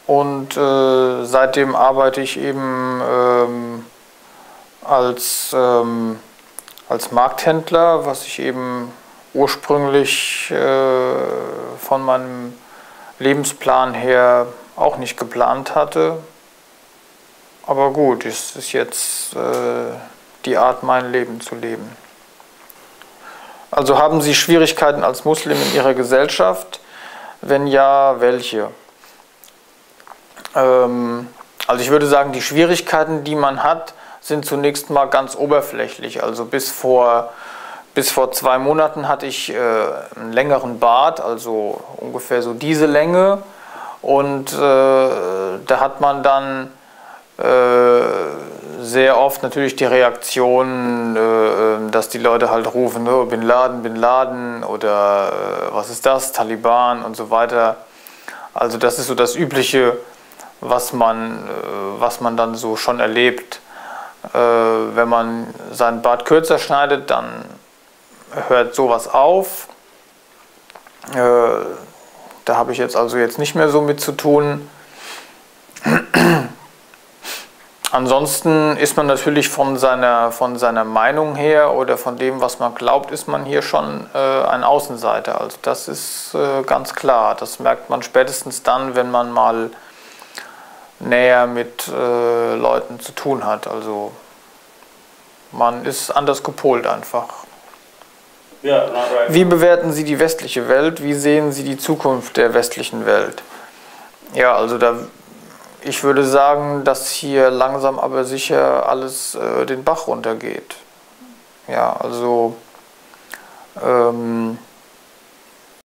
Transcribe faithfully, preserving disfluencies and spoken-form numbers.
und äh, seitdem arbeite ich eben ähm, als, ähm, als Markthändler, was ich eben ursprünglich äh, von meinem Lebensplan her auch nicht geplant hatte. Aber gut, es ist jetzt äh, die Art, mein Leben zu leben. Also haben Sie Schwierigkeiten als Muslim in Ihrer Gesellschaft? Wenn ja, welche? Ähm, also ich würde sagen, die Schwierigkeiten, die man hat, sind zunächst mal ganz oberflächlich. Also bis vor, bis vor zwei Monaten hatte ich äh, einen längeren Bart, also ungefähr so diese Länge. Und äh, da hat man dann äh, sehr oft natürlich die Reaktion, äh, dass die Leute halt rufen, oh, Bin Laden, Bin Laden oder äh, was ist das, Taliban und so weiter. Also das ist so das Übliche, was man, äh, was man dann so schon erlebt. Äh, wenn man seinen Bart kürzer schneidet, dann hört sowas auf. Äh, da habe ich jetzt also jetzt nicht mehr so mit zu tun. Ansonsten ist man natürlich von seiner, von seiner Meinung her oder von dem, was man glaubt, ist man hier schon äh, ein Außenseiter. Also das ist äh, ganz klar. Das merkt man spätestens dann, wenn man mal näher mit äh, Leuten zu tun hat. Also man ist anders gepolt einfach. Yeah, not right. Wie bewerten Sie die westliche Welt? Wie sehen Sie die Zukunft der westlichen Welt? Ja, also da ich würde sagen, dass hier langsam aber sicher alles äh, den Bach runtergeht. Ja, also ähm,